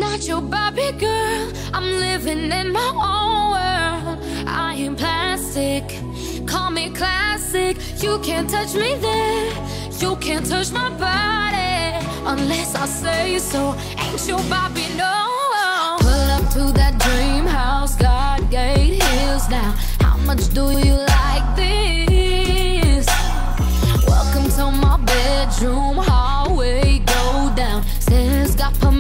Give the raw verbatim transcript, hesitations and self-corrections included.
not your Barbie girl. I'm living in my own world. I ain't plastic, call me classic. You can't touch me there, you can't touch my body unless I say so. Ain't your Barbie, no. Pull up to that dream house, God gate hills now. How much do you like this? Welcome to my bedroom, hallway, go down. Stairs got permission